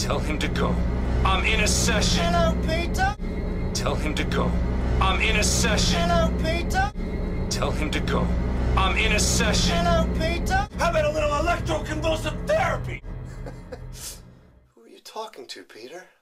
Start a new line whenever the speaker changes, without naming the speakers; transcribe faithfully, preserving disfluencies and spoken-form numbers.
Tell him to go. I'm in a session.
Hello, Peter.
Tell him to go. I'm in a session.
Hello, Peter.
Tell him to go. I'm in a session.
Hello, Peter.
How about a little electroconvulsive therapy?
Who are you talking to, Peter?